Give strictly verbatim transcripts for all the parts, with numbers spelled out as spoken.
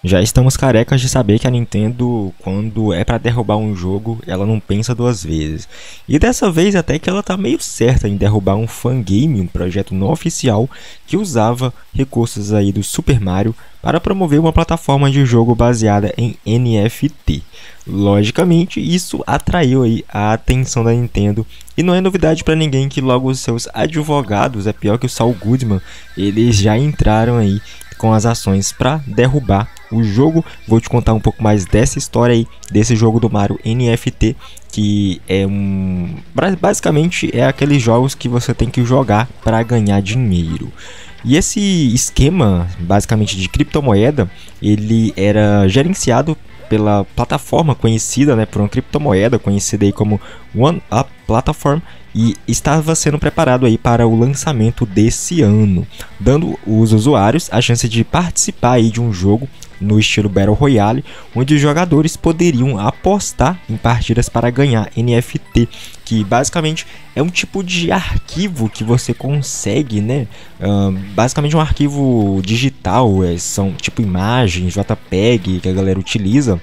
Já estamos carecas de saber que a Nintendo, quando é para derrubar um jogo, ela não pensa duas vezes. E dessa vez até que ela tá meio certa em derrubar um fangame, um projeto não oficial que usava recursos aí do Super Mario para promover uma plataforma de jogo baseada em N F T. Logicamente, isso atraiu aí a atenção da Nintendo e não é novidade para ninguém que logo os seus advogados, é pior que o Saul Goodman, eles já entraram aí com as ações para derrubar o jogo. Vou te contar um pouco mais dessa história aí, desse jogo do Mario N F T, que é um basicamente é aqueles jogos que você tem que jogar para ganhar dinheiro. E esse esquema, basicamente de criptomoeda, ele era gerenciado pela plataforma conhecida, né, por uma criptomoeda conhecida aí como One Up Platform, e estava sendo preparado aí para o lançamento desse ano, dando os usuários a chance de participar aí de um jogo no estilo Battle Royale, onde os jogadores poderiam apostar em partidas para ganhar N F T, que basicamente é um tipo de arquivo que você consegue, né? Uh, basicamente um arquivo digital, é, são tipo imagens, JPEG que a galera utiliza.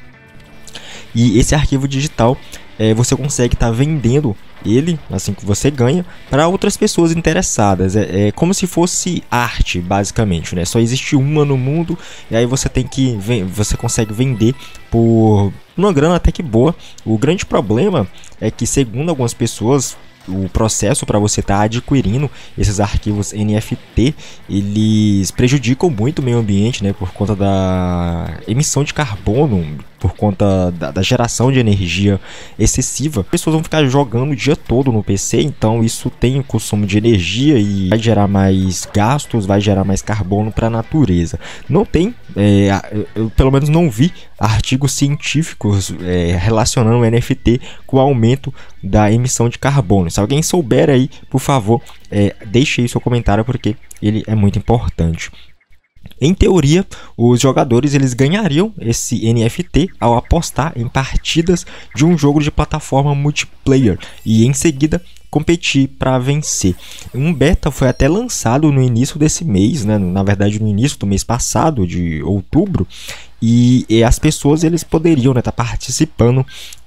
E esse arquivo digital é, você consegue estar tá vendendo ele, assim que você ganha, para outras pessoas interessadas. É, é como se fosse arte, basicamente, né? Só existe uma no mundo e aí você tem que você consegue vender por uma grana até que boa. O grande problema é que, segundo algumas pessoas, o processo para você estar tá adquirindo esses arquivos N F T, eles prejudicam muito o meio ambiente, né, por conta da emissão de carbono, por conta da, da geração de energia excessiva. As pessoas vão ficar jogando o dia todo no P C, então isso tem um consumo de energia e vai gerar mais gastos, vai gerar mais carbono para a natureza. Não tem, é, eu pelo menos não vi artigos científicos é, relacionando o N F T com o aumento da emissão de carbono. Se alguém souber aí, por favor, é, deixe aí seu comentário, porque ele é muito importante. Em teoria, os jogadores eles ganhariam esse N F T ao apostar em partidas de um jogo de plataforma multiplayer e em seguida competir para vencer. Um beta foi até lançado no início desse mês, né? Na verdade no início do mês passado, de outubro, e, e as pessoas eles poderiam estar, né, tá participando.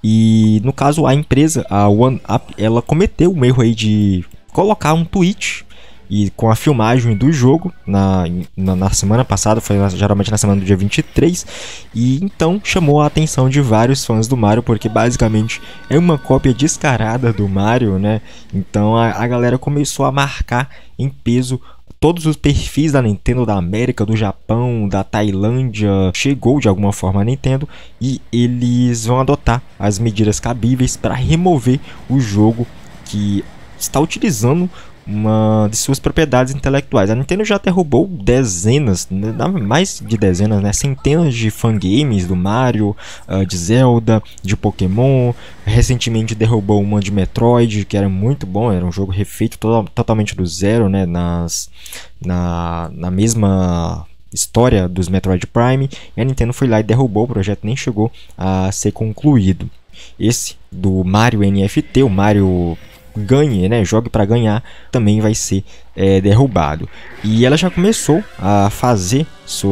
E no caso a empresa, a One Up, ela cometeu um erro aí de colocar um tweet e com a filmagem do jogo na, na, na semana passada, foi geralmente na semana do dia vinte e três, e então chamou a atenção de vários fãs do Mario, porque basicamente é uma cópia descarada do Mario, né? Então a, a galera começou a marcar em peso todos os perfis da Nintendo, da América, do Japão, da Tailândia. Chegou de alguma forma a Nintendo e eles vão adotar as medidas cabíveis para remover o jogo que está utilizando uma de suas propriedades intelectuais. A Nintendo já derrubou dezenas, mais de dezenas, né, centenas de fangames do Mario, uh, de Zelda, de Pokémon. Recentemente derrubou uma de Metroid, que era muito bom, era um jogo refeito to totalmente do zero, né, nas, na, na mesma história dos Metroid Prime. E a Nintendo foi lá e derrubou, o projeto nem chegou a ser concluído. Esse do Mario N F T, o Mario ganhe, né, jogue para ganhar, também vai ser é, derrubado. E ela já começou a fazer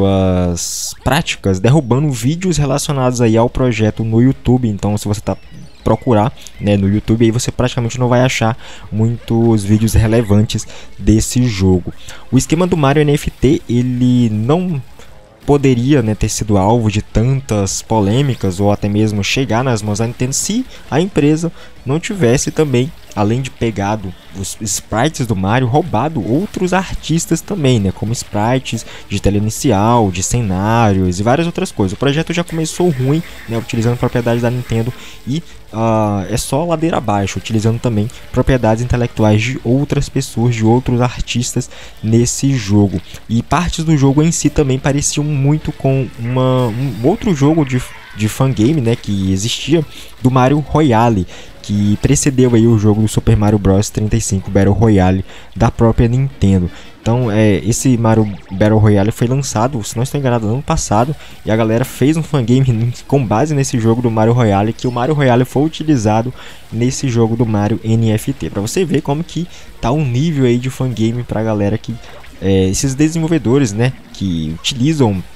suas práticas derrubando vídeos relacionados aí ao projeto no YouTube. Então, se você tá procurar, né, no YouTube, aí você praticamente não vai achar muitos vídeos relevantes desse jogo. O esquema do Mario N F T, ele não poderia, né, ter sido alvo de tantas polêmicas ou até mesmo chegar nas mãos da Nintendo se a empresa não tivesse também, além de pegado os sprites do Mario, roubado outros artistas também, né, como sprites de tela inicial, de cenários e várias outras coisas. O projeto já começou ruim, né, utilizando propriedades da Nintendo, e uh, é só ladeira abaixo, utilizando também propriedades intelectuais de outras pessoas, de outros artistas nesse jogo. E partes do jogo em si também pareciam muito com uma, um outro jogo de, de fangame, né, que existia, do Mario Royale, que precedeu aí o jogo do Super Mario Bros trinta e cinco Battle Royale da própria Nintendo. Então, é, esse Mario Battle Royale foi lançado, se não estou enganado, no ano passado, e a galera fez um fangame com base nesse jogo do Mario Royale, que o Mario Royale foi utilizado nesse jogo do Mario N F T. Para você ver como que tá um nível aí de fangame para a galera que é, esses desenvolvedores, né, que utilizam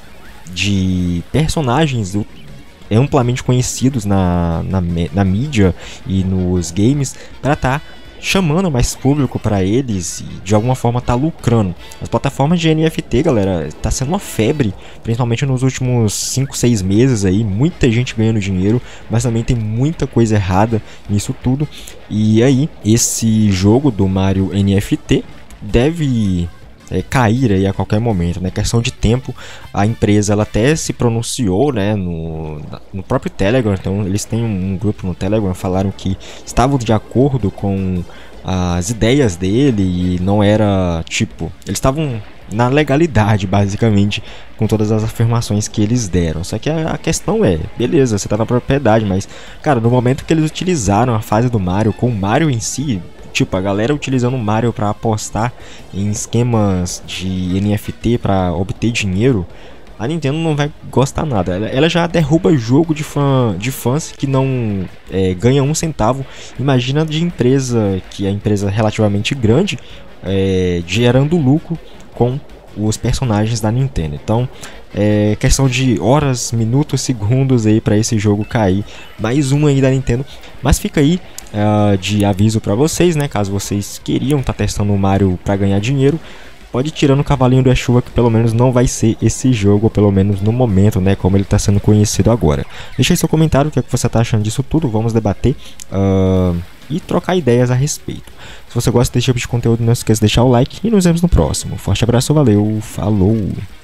de personagens amplamente conhecidos na, na, na mídia e nos games para estar tá chamando mais público para eles e de alguma forma tá lucrando. As plataformas de N F T, galera, tá sendo uma febre, principalmente nos últimos cinco, seis meses aí, muita gente ganhando dinheiro, mas também tem muita coisa errada nisso tudo. E aí, esse jogo do Mario N F T deve É, cair aí a qualquer momento, né? Questão de tempo. A empresa ela até se pronunciou, né, no, no próprio Telegram. Então eles têm um, um grupo no Telegram, falaram que estavam de acordo com as ideias dele e não era tipo, eles estavam na legalidade basicamente com todas as afirmações que eles deram. Só que a, a questão é, beleza, você tá na propriedade, mas cara, no momento que eles utilizaram a fase do Mario com o Mario em si, tipo, a galera utilizando o Mario para apostar em esquemas de N F T para obter dinheiro, a Nintendo não vai gostar nada. Ela, ela já derruba jogo de, fã, de fãs que não é, ganha um centavo. Imagina de empresa, que é empresa relativamente grande, é, gerando lucro com os personagens da Nintendo. Então, é questão de horas, minutos, segundos aí para esse jogo cair. Mais um aí da Nintendo. Mas fica aí uh, de aviso para vocês, né? Caso vocês queriam estar tá testando o Mario para ganhar dinheiro, pode ir tirando o cavalinho da chuva, que pelo menos não vai ser esse jogo, ou pelo menos no momento, né? Como ele está sendo conhecido agora. Deixa aí seu comentário, o que, é que você está achando disso tudo. Vamos debater uh, e trocar ideias a respeito. Se você gosta desse tipo de conteúdo, não esqueça de deixar o like e nos vemos no próximo. Forte abraço, valeu, falou!